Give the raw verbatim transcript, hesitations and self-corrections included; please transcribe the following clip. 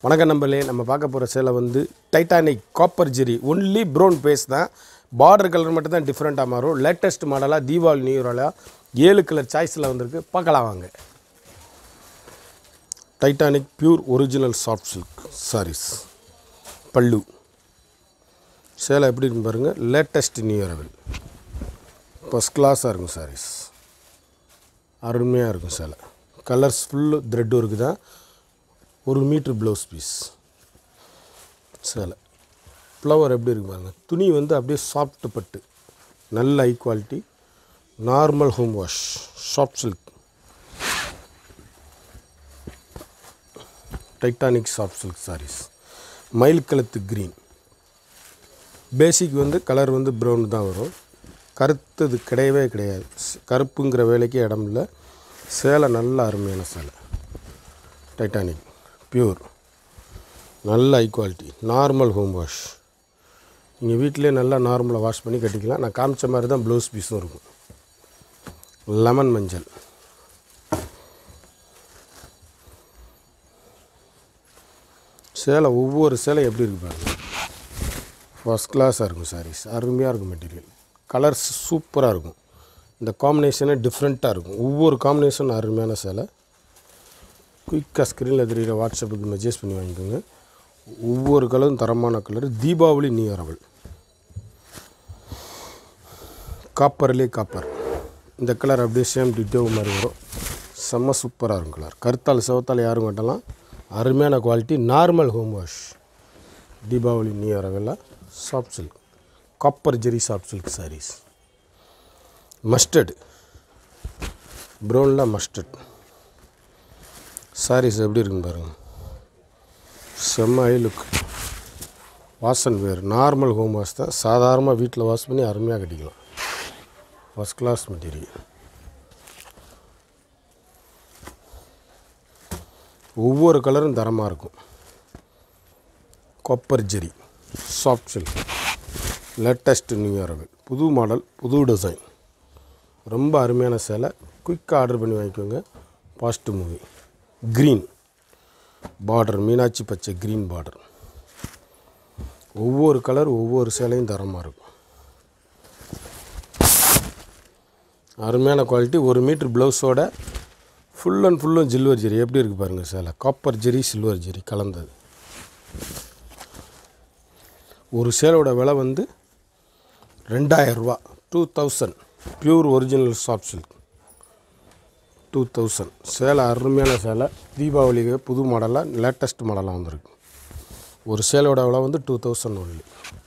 வணக்கம் நம்பளே, நம்ம பார்க்க போகிற சேலை வந்து Titanic copper zari only brown base தான். பார்டர் கலர் மட்டும் தான் டிஃப்ரெண்ட்டாக மாறும். லேட்டஸ்ட் மாடலாக தீபாவளி நியூ இயராக ஏழு கலர் சாய்ஸில் வந்திருக்கு. பார்க்கலாம் வாங்க. Titanic pure original soft silk sarees. பல்லு சேலை எப்படி இருக்கு பாருங்கள். Latest new year arrival first கிளாஸாக இருக்கும். சாரீஸ் அருமையாக இருக்கும். சேலை கலர்ஸ் ஃபுல்லு த்ரெட் ஒர்க்கு தான். ஒரு மீட்ரு ப்ளவுஸ் பீஸ். சேலை ஃப்ளவர் எப்படி இருக்கு பாருங்கள். துணி வந்து அப்படியே சாஃப்ட் பட்டு, நல்ல high quality, normal home wash, soft silk, Titanic soft silk sarees. மயில் கலத்து க்ரீன். பேசிக் வந்து கலர் வந்து ப்ரௌன் தான் வரும். கருத்தது கிடையவே கிடையாது. கருப்புங்கிற வேலைக்கு இடம் இல்லை. சேலை நல்ல அருமையான சேலை. டைட்டானிக் பியூர், நல்ல high quality, normal home wash. நீங்கள் வீட்டிலே நல்லா நார்மலாக வாஷ் பண்ணி கட்டிக்கலாம். நான் காமிச்ச மாதிரி தான் ப்ளவுஸ் பீஸும் இருக்கும். லெமன் மஞ்சள். சேலை ஒவ்வொரு சேலை எப்படி இருக்கு பாருங்க. ஃபஸ்ட் கிளாஸாக இருக்கும். சாரீஸ் அருமையாக இருக்கும். மெட்டீரியல் கலர்ஸ் சூப்பராக இருக்கும். இந்த காம்பினேஷனே டிஃப்ரெண்ட்டாக இருக்கும். ஒவ்வொரு காம்பினேஷன் அருமையான சேலை. குயிக்காக ஸ்க்ரீனில் தெரிகிற வாட்ஸ்அப்புக்கு மெசேஜ் பண்ணி வாங்கிக்கோங்க. ஒவ்வொரு கலரும் தரமான colour. Deepavali new year arrival காப்பர்லேயே காப்பர். இந்த கலர் அப்படியே சேம் டிட்டோ மாதிரி வரும். செம்ம சூப்பராக இருக்கும் கலர். கருத்தால் சிவத்தால் யாரும் கட்டலாம். அருமையான quality, normal home wash. Deepavali new year அவெல்லாம் soft silk, copper zari soft silk sarees. Mustard ப்ரௌனில் மஸ்டர்ட் சாரீஸ் எப்படி இருக்குன்னு பாருங்கள். செம்ம high look. Wash and wear, normal home wash தான். சாதாரணமாக வீட்டில் வாஷ் பண்ணி அருமையாக கட்டிக்கலாம். First class material. ஒவ்வொரு கலரும் தரமாக இருக்கும். Copper zari soft silk, latest new year arrival, புது மாடல், புது டிசைன். ரொம்ப அருமையான சேலை. குயிக்காக ஆர்டர் பண்ணி வாங்கிக்கோங்க. Fast moving. Green border, Meenakshi பச்சை க்ரீன் பார்டர். ஒவ்வொரு கலர் ஒவ்வொரு சேலையும் தரமாக இருக்கும். அருமையான குவாலிட்டி. ஒரு மீட்ரு ப்ளவுஸோட ஃபுல் அண்ட் ஃபுல்லும் சில்வர் ஜெரி. எப்படி இருக்குது பாருங்கள் சேலை. காப்பர் ஜெரி சில்வர் ஜெரி கலந்தது. ஒரு சேலோட விலை வந்து ரெண்டாயிரரூவா. Two thousand pure original soft silk. Two thousand சேலை அருமையான சேலை. தீபாவளிக்கு புது மாடலாக லேட்டஸ்ட் மாடலாக வந்திருக்கு. ஒரு சேலோட விலை வந்து டூ தௌசண்ட் ஒன்லி.